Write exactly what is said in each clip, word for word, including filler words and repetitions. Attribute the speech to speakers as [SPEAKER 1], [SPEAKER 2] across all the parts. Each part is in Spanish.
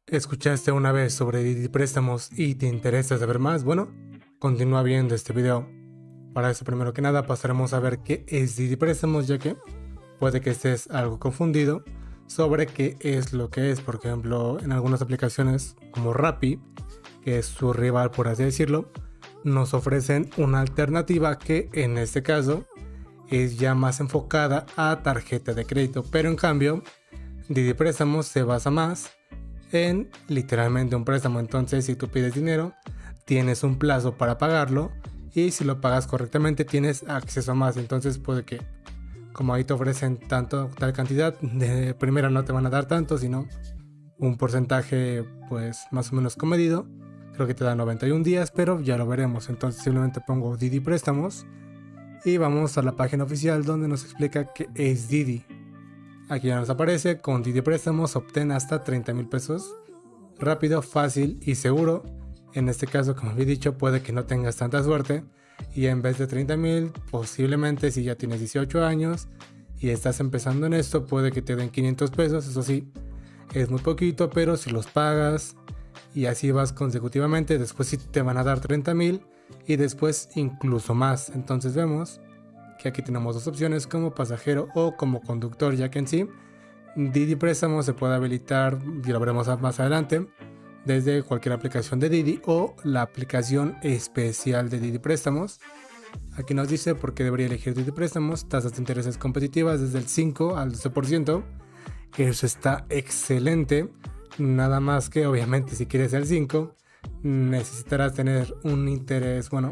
[SPEAKER 1] ¿Escuchaste una vez sobre Didi Préstamos y te interesa saber más? Bueno, continúa viendo este video. Para eso, primero que nada, pasaremos a ver qué es Didi Préstamos, ya que puede que estés algo confundido sobre qué es lo que es. Por ejemplo, en algunas aplicaciones como Rappi, que es su rival por así decirlo, nos ofrecen una alternativa que en este caso es ya más enfocada a tarjeta de crédito, pero en cambio Didi Préstamos se basa más en literalmente un préstamo. Entonces, si tú pides dinero, tienes un plazo para pagarlo y si lo pagas correctamente tienes acceso a más. Entonces puede que, como ahí te ofrecen tanto tal cantidad, de primera no te van a dar tanto, sino un porcentaje pues más o menos comedido. Creo que te da noventa y un días, pero ya lo veremos. Entonces simplemente pongo Didi Préstamos y vamos a la página oficial donde nos explica qué es Didi. Aquí ya nos aparece: con Didi Préstamos obtén hasta treinta mil pesos rápido, fácil y seguro. En este caso, como había dicho, puede que no tengas tanta suerte y en vez de treinta mil, posiblemente si ya tienes dieciocho años y estás empezando en esto, puede que te den quinientos pesos. Eso sí, es muy poquito, pero si los pagas y así vas consecutivamente, después sí te van a dar treinta mil y después incluso más. Entonces vemos que aquí tenemos dos opciones, como pasajero o como conductor, ya que en sí Didi Préstamos se puede habilitar, y lo veremos más adelante, desde cualquier aplicación de Didi o la aplicación especial de Didi Préstamos. Aquí nos dice por qué debería elegir Didi Préstamos: tasas de intereses competitivas desde el cinco al doce por ciento. Eso está excelente, nada más que obviamente si quieres el cinco necesitarás tener un interés, bueno,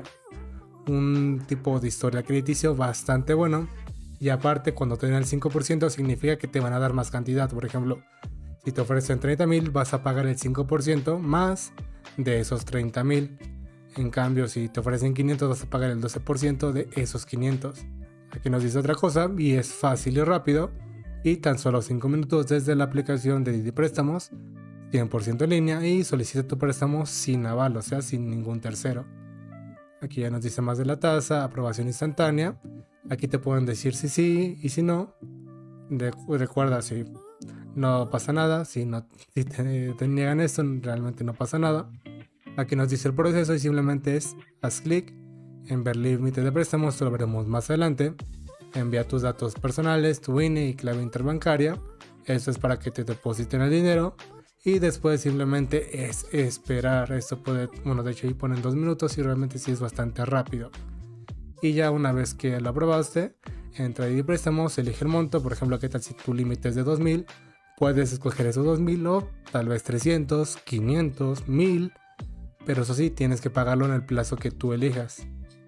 [SPEAKER 1] un tipo de historia crediticio bastante bueno, y aparte cuando te den el cinco por ciento significa que te van a dar más cantidad. Por ejemplo, si te ofrecen treinta mil, vas a pagar el cinco por ciento más de esos treinta mil. En cambio, si te ofrecen quinientos, vas a pagar el doce por ciento de esos quinientos. Aquí nos dice otra cosa y es fácil y rápido, y tan solo cinco minutos desde la aplicación de Didi Préstamos, cien por ciento en línea, y solicita tu préstamo sin aval, o sea, sin ningún tercero. Aquí ya nos dice más de la tasa, aprobación instantánea. Aquí te pueden decir si sí y si no. De, recuerda, si no pasa nada, si, no, si te, te niegan esto, realmente no pasa nada. Aquí nos dice el proceso y simplemente es haz clic en ver límite de préstamos, esto lo veremos más adelante. Envía tus datos personales, tu I N E y clave interbancaria. Esto es para que te depositen el dinero. Y después simplemente es esperar. Esto puede, bueno, de hecho ahí ponen dos minutos y realmente sí es bastante rápido. Y ya una vez que lo aprobaste, entra a Didi Préstamos, elige el monto. Por ejemplo, ¿qué tal si tu límite es de dos mil? Puedes escoger esos dos mil o tal vez trescientos, quinientos, mil. Pero eso sí, tienes que pagarlo en el plazo que tú elijas.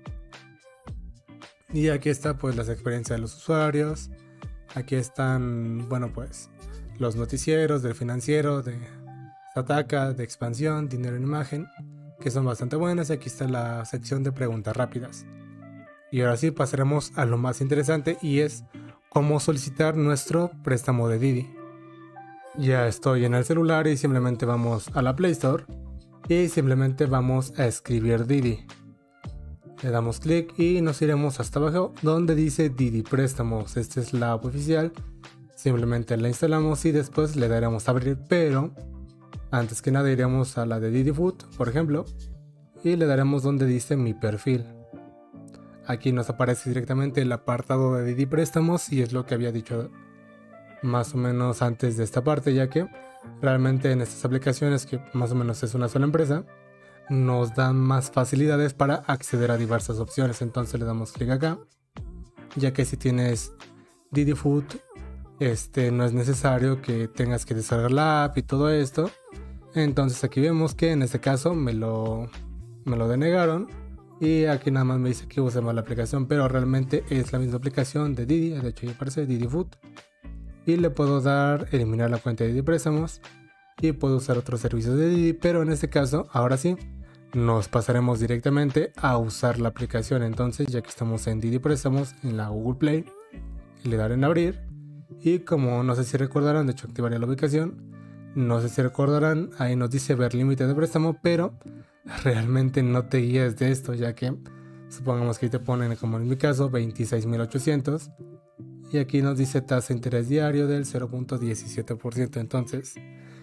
[SPEAKER 1] Y aquí está pues las experiencias de los usuarios. Aquí están, bueno, pues los noticieros del financiero, de Sataka, de expansión, dinero en imagen, que son bastante buenas. Y aquí está la sección de preguntas rápidas. Y ahora sí pasaremos a lo más interesante, y es cómo solicitar nuestro préstamo de Didi. Ya estoy en el celular y simplemente vamos a la Play Store y simplemente vamos a escribir Didi. Le damos clic y nos iremos hasta abajo donde dice Didi Préstamos. Esta es la app oficial. Simplemente la instalamos y después le daremos a abrir, pero antes que nada iremos a la de Didi Food, por ejemplo, y le daremos donde dice mi perfil. Aquí nos aparece directamente el apartado de Didi Préstamos y es lo que había dicho más o menos antes de esta parte, ya que realmente en estas aplicaciones, que más o menos es una sola empresa, nos dan más facilidades para acceder a diversas opciones. Entonces le damos clic acá, ya que si tienes Didi Food, este no es necesario que tengas que descargar la app y todo esto. Entonces aquí vemos que en este caso me lo, me lo denegaron y aquí nada más me dice que use más la aplicación, pero realmente es la misma aplicación de Didi. De hecho ahí aparece Didi Food y le puedo dar eliminar la cuenta de Didi Préstamos y puedo usar otros servicios de Didi, pero en este caso ahora sí nos pasaremos directamente a usar la aplicación. Entonces ya que estamos en Didi Préstamos en la Google Play, le daré en abrir y como no sé si recordarán, de hecho activaré la ubicación, no sé si recordarán, ahí nos dice ver límite de préstamo, pero realmente no te guíes de esto, ya que supongamos que te ponen, como en mi caso, veintiséis mil ochocientos y aquí nos dice tasa de interés diario del cero punto diecisiete por ciento. Entonces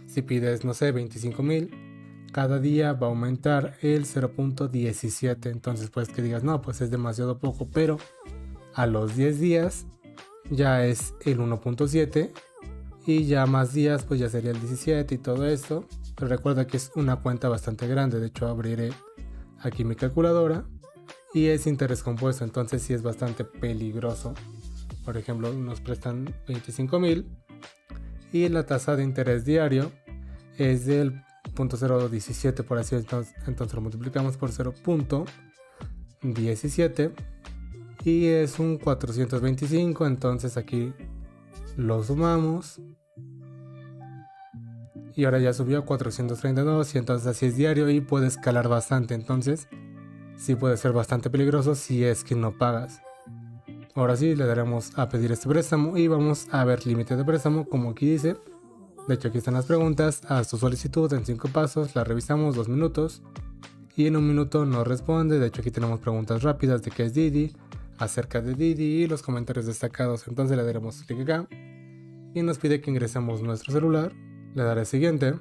[SPEAKER 1] Si pides, no sé, veinticinco mil, cada día va a aumentar el cero punto diecisiete. Entonces pues que digas, no, pues es demasiado poco, pero a los diez días ya es el uno punto siete y ya más días pues ya sería el diecisiete y todo esto. Pero recuerda que es una cuenta bastante grande, de hecho abriré aquí mi calculadora y es interés compuesto, entonces sí es bastante peligroso. Por ejemplo, nos prestan veinticinco mil y la tasa de interés diario es del punto cero diecisiete, por así decirlo. Entonces lo multiplicamos por cero punto diecisiete y es un cuatrocientos veinticinco. Entonces aquí lo sumamos y ahora ya subió a cuatrocientos treinta y dos, y entonces así es diario y puede escalar bastante. Entonces sí puede ser bastante peligroso si es que no pagas. Ahora sí le daremos a pedir este préstamo y vamos a ver límite de préstamo, como aquí dice. De hecho aquí están las preguntas. Haz tu solicitud en cinco pasos, la revisamos dos minutos y en un minuto nos responde. De hecho aquí tenemos preguntas rápidas de qué es Didi, acerca de Didi y los comentarios destacados. Entonces le daremos clic acá y nos pide que ingresemos nuestro celular. Le daré siguiente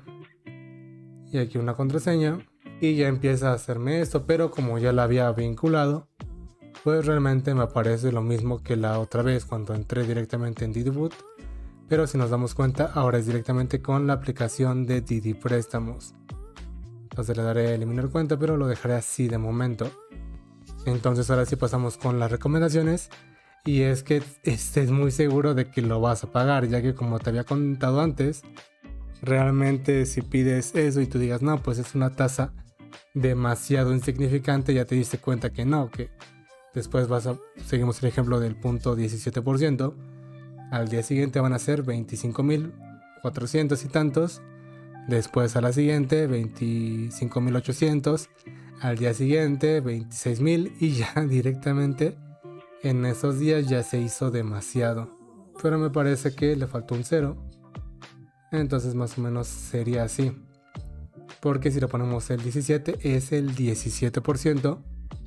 [SPEAKER 1] y aquí una contraseña y ya empieza a hacerme esto, pero como ya la había vinculado, pues realmente me aparece lo mismo que la otra vez cuando entré directamente en Didi Boot. Pero si nos damos cuenta, ahora es directamente con la aplicación de Didi Préstamos. Entonces le daré a eliminar cuenta, pero lo dejaré así de momento. Entonces ahora sí pasamos con las recomendaciones. Y es que estés muy seguro de que lo vas a pagar, ya que como te había contado antes, realmente si pides eso y tú digas, no, pues es una tasa demasiado insignificante, ya te diste cuenta que no, que después vas a, seguimos el ejemplo del punto diecisiete por ciento, al día siguiente van a ser veinticinco mil cuatrocientos y tantos, después a la siguiente veinticinco mil ochocientos, al día siguiente veintiséis mil y ya directamente en esos días ya se hizo demasiado. Pero me parece que le faltó un cero, entonces más o menos sería así, porque si le ponemos el diecisiete es el diecisiete por ciento,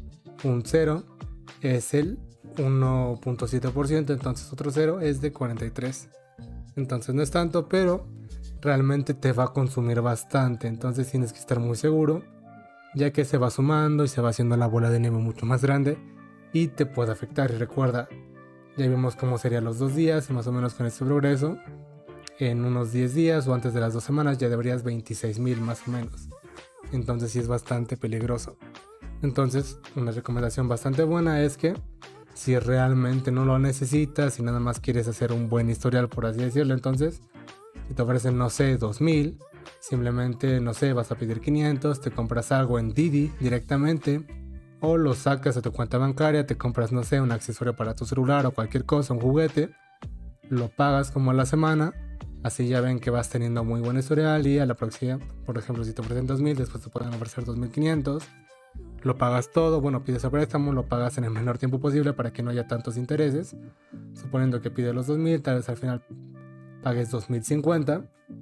[SPEAKER 1] un cero es el uno punto siete por ciento, entonces otro cero es de cuarenta y tres. Entonces no es tanto, pero realmente te va a consumir bastante, entonces tienes que estar muy seguro, ya que se va sumando y se va haciendo la bola de nieve mucho más grande y te puede afectar. Y recuerda, ya vimos cómo serían los dos días y más o menos con este progreso, en unos diez días o antes de las dos semanas ya deberías veintiséis mil más o menos. Entonces sí es bastante peligroso. Entonces una recomendación bastante buena es que si realmente no lo necesitas y nada más quieres hacer un buen historial, por así decirlo, entonces si te ofrecen, no sé, dos mil, simplemente, no sé, vas a pedir quinientos, te compras algo en Didi directamente o lo sacas a tu cuenta bancaria, te compras, no sé, un accesorio para tu celular o cualquier cosa, un juguete, lo pagas como a la semana, así ya ven que vas teniendo muy buen historial y a la próxima, por ejemplo, si te ofrecen dos mil, después te pueden ofrecer dos mil quinientos. Lo pagas todo, bueno, pides el préstamo, lo pagas en el menor tiempo posible para que no haya tantos intereses. Suponiendo que pides los dos mil, tal vez al final pagues dos mil cincuenta.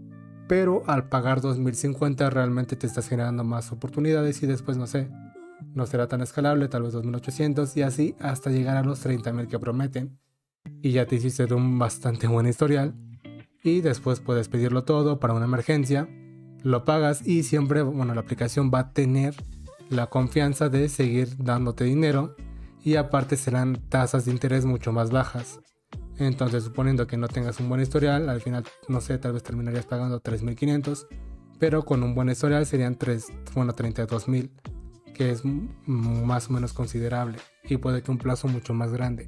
[SPEAKER 1] Pero al pagar dos mil cincuenta realmente te estás generando más oportunidades y después, no sé, no será tan escalable, tal vez dos mil ochocientos y así hasta llegar a los treinta mil que prometen. Y ya te hiciste de un bastante buen historial. Y después puedes pedirlo todo para una emergencia. Lo pagas y siempre, bueno, la aplicación va a tener la confianza de seguir dándote dinero y aparte serán tasas de interés mucho más bajas. Entonces suponiendo que no tengas un buen historial, al final, no sé, tal vez terminarías pagando tres mil quinientos, pero con un buen historial serían tres, bueno, treinta y dos mil, que es más o menos considerable y puede que un plazo mucho más grande.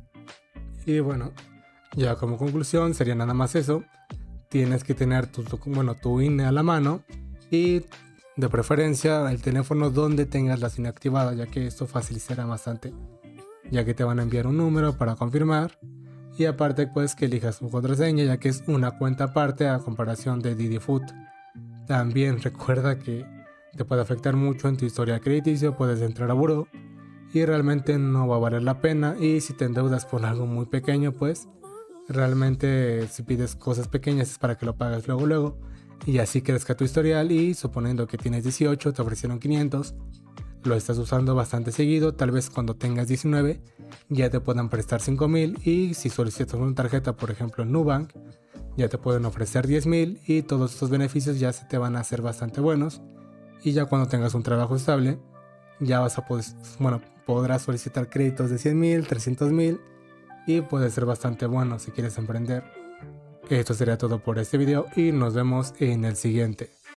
[SPEAKER 1] Y bueno, ya como conclusión sería nada más eso. Tienes que tener tu, bueno, tu I N E a la mano y de preferencia el teléfono donde tengas la S I N activada, ya que esto facilitará bastante, ya que te van a enviar un número para confirmar y aparte pues que elijas tu contraseña, ya que es una cuenta aparte a comparación de Didi Food. También recuerda que te puede afectar mucho en tu historial crediticio, puedes entrar a buró y realmente no va a valer la pena, y si te endeudas por algo muy pequeño, pues realmente si pides cosas pequeñas es para que lo pagues luego luego y así crezca tu historial. Y suponiendo que tienes dieciocho, te ofrecieron quinientos, lo estás usando bastante seguido, tal vez cuando tengas diecinueve ya te puedan prestar cinco mil, y si solicitas una tarjeta, por ejemplo en Nubank ya te pueden ofrecer diez mil y todos estos beneficios ya se te van a hacer bastante buenos. Y ya cuando tengas un trabajo estable, ya vas a poder, bueno, podrás solicitar créditos de cien mil, trescientos mil y puede ser bastante bueno si quieres emprender. Esto sería todo por este video y nos vemos en el siguiente.